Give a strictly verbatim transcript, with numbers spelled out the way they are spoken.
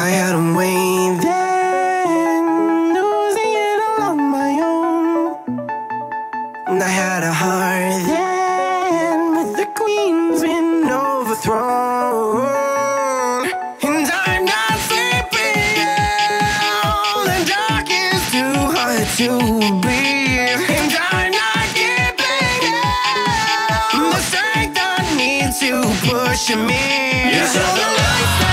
I had a way then, losing it all on my own. And I had a heart then, but the queen's been overthrown. And I'm not sleeping, the dark is too hard to breathe. And I'm not giving up the strength I need to push me. You saw the lights